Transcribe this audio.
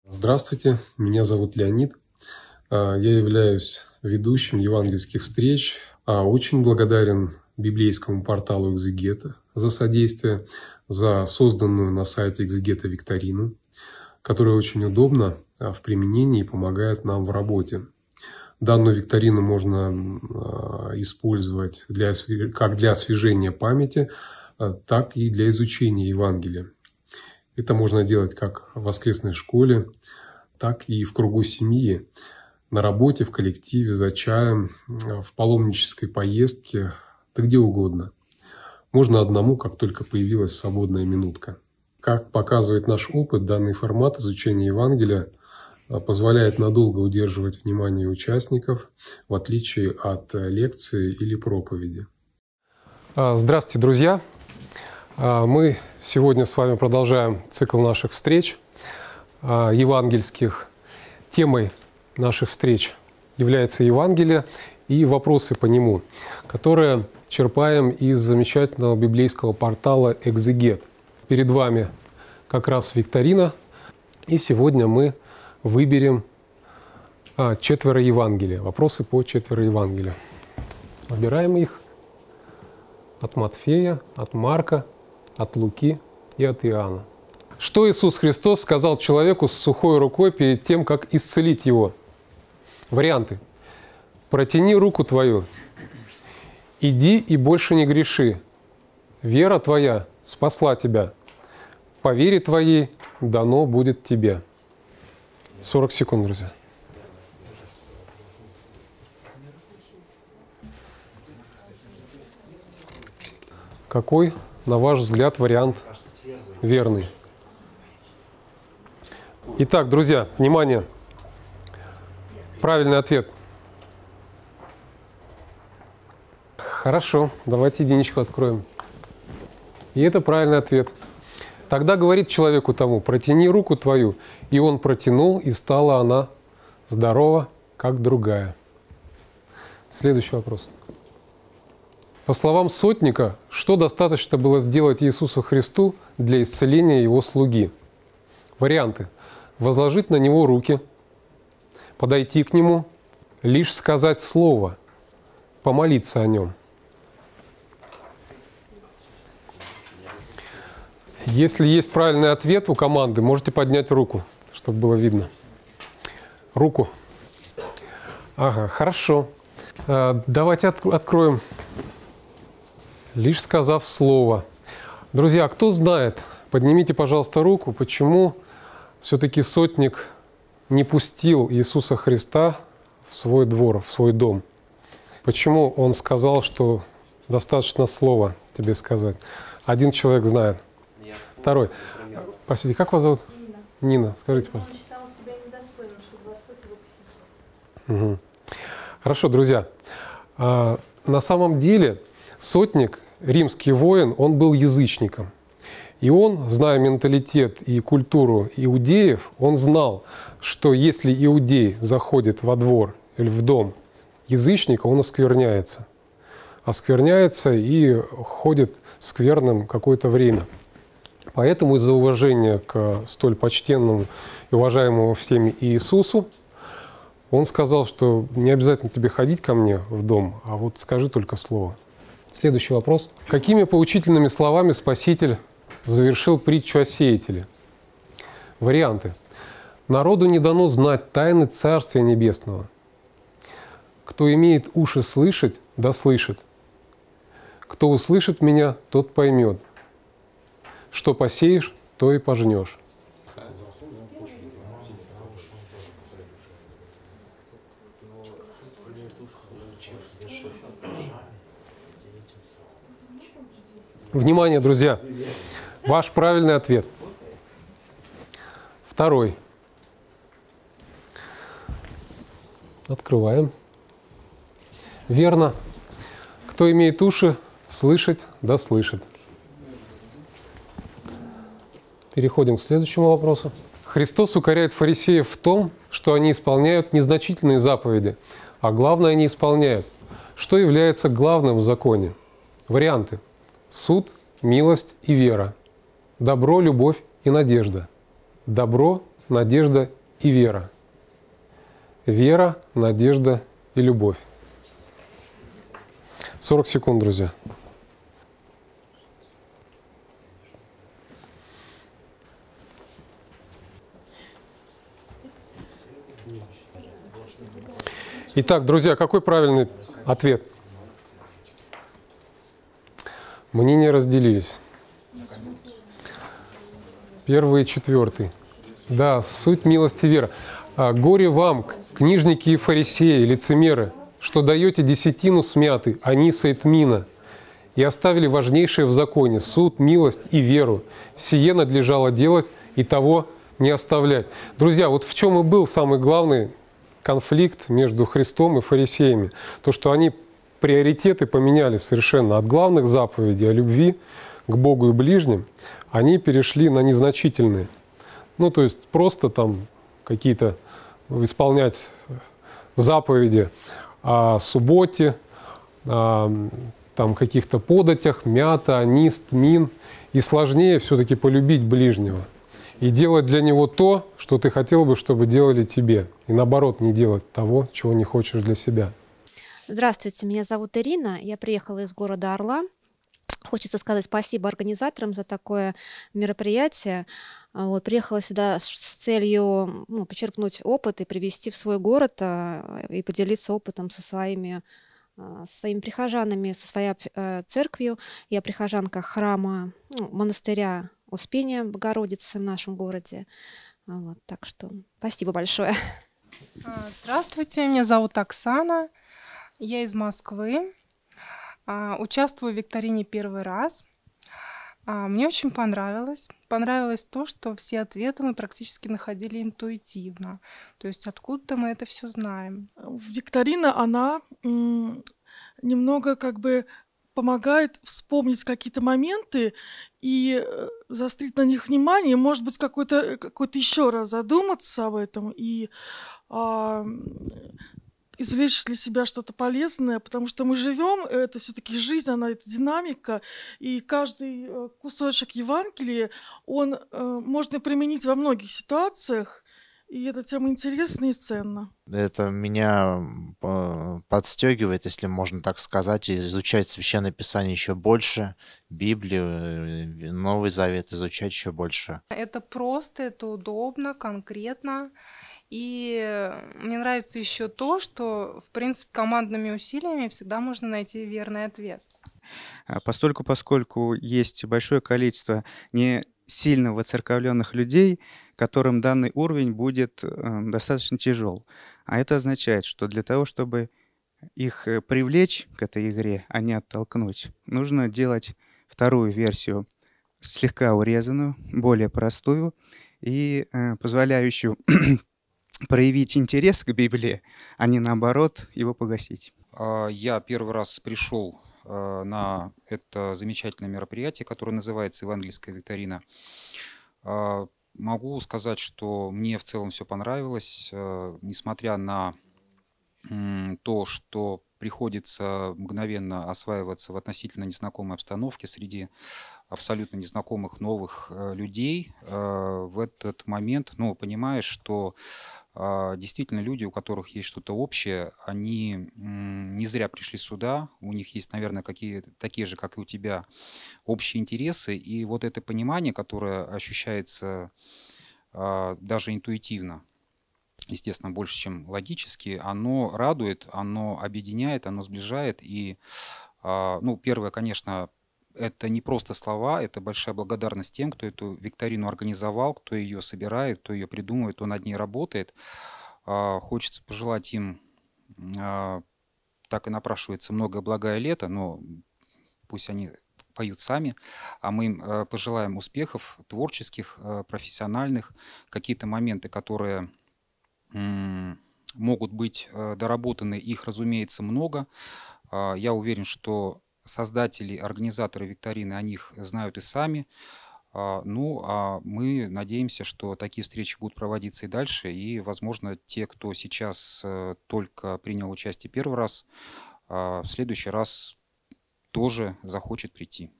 Здравствуйте, меня зовут Леонид. Я являюсь ведущим евангельских встреч. Очень благодарен библейскому порталу «Экзегета» за содействие, за созданную на сайте «Экзегета» викторину, которая очень удобна в применении и помогает нам в работе. Данную викторину можно использовать как для освежения памяти, так и для изучения Евангелия. Это можно делать как в воскресной школе, так и в кругу семьи, на работе, в коллективе, за чаем, в паломнической поездке, да где угодно. Можно одному, как только появилась свободная минутка. Как показывает наш опыт, данный формат изучения Евангелия позволяет надолго удерживать внимание участников, в отличие от лекции или проповеди. Здравствуйте, друзья! Мы сегодня с вами продолжаем цикл наших встреч евангельских. Темой наших встреч является Евангелие и вопросы по нему, которые черпаем из замечательного библейского портала «Экзегет». Перед вами как раз викторина, и сегодня мы выберем 4 Евангелия, вопросы по 4 Евангелия. Выбираем их от Матфея, от Марка, от Луки и от Иоанна. Что Иисус Христос сказал человеку с сухой рукой перед тем, как исцелить его? Варианты. «Протяни руку твою, иди и больше не греши. Вера твоя спасла тебя. По вере твоей дано будет тебе». 40 секунд, друзья. Какой, на ваш взгляд, вариант верный? Итак, друзья, внимание. Правильный ответ. Хорошо, давайте единичку откроем. И это правильный ответ. Тогда говорит человеку тому: «Протяни руку твою». И он протянул, и стала она здорова, как другая. Следующий вопрос. По словам сотника, что достаточно было сделать Иисусу Христу для исцеления его слуги? Варианты. Возложить на него руки, подойти к нему, лишь сказать слово, помолиться о нем. Если есть правильный ответ у команды, можете поднять руку, чтобы было видно. Руку. Ага, хорошо. Давайте откроем. Лишь сказав слово. Друзья, кто знает, поднимите, пожалуйста, руку, почему все-таки сотник не пустил Иисуса Христа в свой двор, в свой дом? Почему он сказал, что достаточно слова тебе сказать? Один человек знает. Второй. Простите, как вас зовут? Нина. Скажите, пожалуйста. Он считал себя недостойным, чтобы Господь его посетил. Угу. Хорошо, друзья. На самом деле сотник, римский воин, он был язычником. И он, зная менталитет и культуру иудеев, он знал, что если иудей заходит во двор или в дом язычника, он оскверняется. Оскверняется и ходит скверным какое-то время. Поэтому из-за уважения к столь почтенному и уважаемому всеми Иисусу, он сказал, что не обязательно тебе ходить ко мне в дом, а вот скажи только слово. Следующий вопрос. Какими поучительными словами Спаситель завершил притчу о сеятеле? Варианты. Народу не дано знать тайны Царствия Небесного. Кто имеет уши слышать, да слышит. Кто услышит меня, тот поймет. Что посеешь, то и пожнешь. Внимание, друзья! Ваш правильный ответ. Второй. Открываем. Верно. Кто имеет уши, слышать, да слышит. Переходим к следующему вопросу. Христос укоряет фарисеев в том, что они исполняют незначительные заповеди, а главное не исполняют. Что является главным в законе? Варианты. Суд, милость и вера. Добро, любовь и надежда. Добро, надежда и вера. Вера, надежда и любовь. 40 секунд, друзья. Итак, друзья, какой правильный ответ? Мнения разделились. Первый и четвертый. Да, суть милости и вера. «Горе вам, книжники и фарисеи, лицемеры, что даете десятину смяты, аниса и тмина, и оставили важнейшее в законе – суд, милость и веру. Сие надлежало делать, и того не оставлять». Друзья, вот в чем и был самый главный конфликт между Христом и фарисеями. То, что они приоритеты поменяли совершенно. От главных заповедей о любви к Богу и ближним они перешли на незначительные. Ну, то есть просто там какие-то исполнять заповеди о субботе, о там, каких-то податях, мята, анис, тмин. И сложнее все-таки полюбить ближнего и делать для него то, что ты хотел бы, чтобы делали тебе. И наоборот, не делать того, чего не хочешь для себя. Здравствуйте, меня зовут Ирина. Я приехала из города Орла. Хочется сказать спасибо организаторам за такое мероприятие. Вот, приехала сюда с целью почерпнуть опыт и привести в свой город и поделиться опытом со своими прихожанами, со своей церковью. Я прихожанка храма, монастыря Успения Богородицы в нашем городе. Вот, так что спасибо большое. Здравствуйте, меня зовут Оксана, я из Москвы. Участвую в викторине первый раз. Мне очень понравилось. Понравилось то, что все ответы мы практически находили интуитивно. То есть откуда-то мы это все знаем. Викторина, она немного как бы помогает вспомнить какие-то моменты и заострить на них внимание, может быть, какой-то еще раз задуматься об этом и извлечь для себя что-то полезное, потому что мы живем, это все-таки жизнь, она это динамика, и каждый кусочек Евангелия, он можно применить во многих ситуациях, и эта тема интересна и ценна. Это меня подстегивает, если можно так сказать, изучать Священное Писание еще больше, Библию, Новый Завет изучать еще больше. Это просто, это удобно, конкретно. И мне нравится еще то, что, в принципе, командными усилиями всегда можно найти верный ответ. Поскольку есть большое количество не сильно воцерковленных людей, которым данный уровень будет достаточно тяжел. А это означает, что для того, чтобы их привлечь к этой игре, а не оттолкнуть, нужно делать вторую версию, слегка урезанную, более простую и позволяющую проявить интерес к Библии, а не наоборот его погасить. Я первый раз пришел на это замечательное мероприятие, которое называется «Евангельская викторина». Могу сказать, что мне в целом все понравилось, несмотря на то, что приходится мгновенно осваиваться в относительно незнакомой обстановке среди абсолютно незнакомых новых людей. В этот момент, понимаешь, что действительно люди, у которых есть что-то общее, они не зря пришли сюда, у них есть, наверное, такие же, как и у тебя, общие интересы, и вот это понимание, которое ощущается даже интуитивно, естественно, больше, чем логически, оно радует, оно объединяет, оно сближает. И, первое, конечно, это не просто слова, это большая благодарность тем, кто эту викторину организовал, кто ее собирает, кто ее придумывает, кто над ней работает. Хочется пожелать им, так и напрашивается, многое благое лето, но пусть они поют сами, а мы им пожелаем успехов творческих, профессиональных, какие-то моменты, которые могут быть доработаны, их, разумеется, много. Я уверен, что создатели, организаторы викторины о них знают и сами. А мы надеемся, что такие встречи будут проводиться и дальше. И, возможно, те, кто сейчас только принял участие первый раз, в следующий раз тоже захочет прийти.